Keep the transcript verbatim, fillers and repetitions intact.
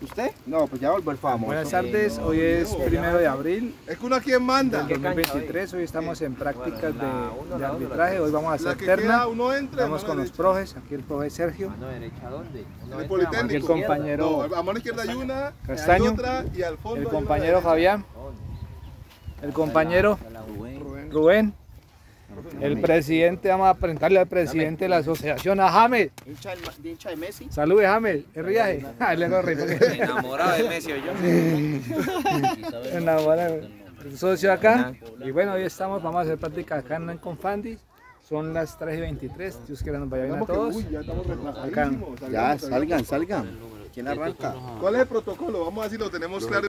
¿Usted? No, pues ya volver famoso. Buenas tardes, hoy es primero de abril Es que uno aquí manda. del dos mil veintitrés, hoy estamos en prácticas de, de arbitraje, hoy vamos a hacer La que terna, queda, uno entra, estamos mano con los derecha. profes, aquí el profe Sergio, ¿Mano derecha dónde? En el Politécnico. aquí el compañero No, a mano izquierda hay una, Castaño, hay otra y al fondo el hay compañero una Fabián, el compañero Rubén. Rubén, el presidente, vamos a presentarle al presidente de la asociación, a James. ¿Hincha de, hincha de Messi? Salude, James, el riaje. Ah, le hago reír porque- Enamorado de Messi o yo. Enamorado. El socio acá. Y bueno, hoy estamos, vamos a hacer práctica acá en Confandi. Son las tres y veintitrés. Dios quiera nos vaya bien a Vamos que, todos. uy, ya estamos Acá. retrasadísimos. Ya, Salgamos, salgan, salgamos. salgan. ¿Quién arranca? ¿Cuál es el protocolo? Vamos a ver si lo tenemos claro.